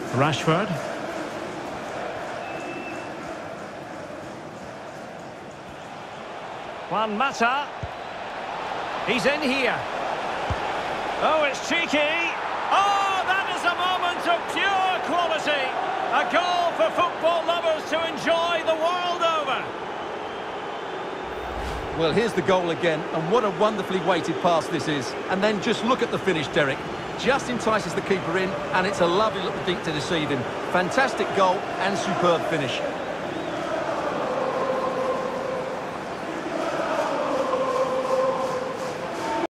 Rashford. Juan Mata. He's in here. Oh, it's cheeky. Oh, that is a moment of pure quality. A goal for football lovers to enjoy the world over. Well, here's the goal again, and what a wonderfully weighted pass this is. And then just look at the finish, Derek. Just entices the keeper in, and it's a lovely little dink to deceive him. Fantastic goal and superb finish.